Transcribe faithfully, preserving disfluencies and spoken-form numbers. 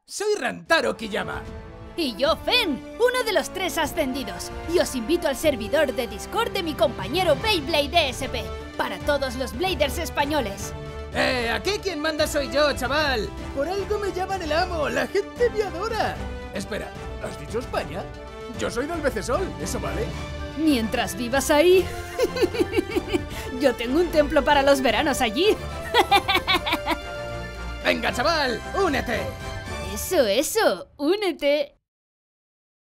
Soy Rantaro Kiyama. Y yo, Fen, uno de los tres ascendidos. Y os invito al servidor de Discord de mi compañero Beyblade D S P, para todos los Bladers españoles. Eh, aquí quien manda soy yo, chaval. Por algo me llaman el amo, la gente me adora. Espera, ¿has dicho España? Yo soy del Becesol, ¿eso vale? Mientras vivas ahí, yo tengo un templo para los veranos allí. Venga, chaval, únete. Eso, eso, únete.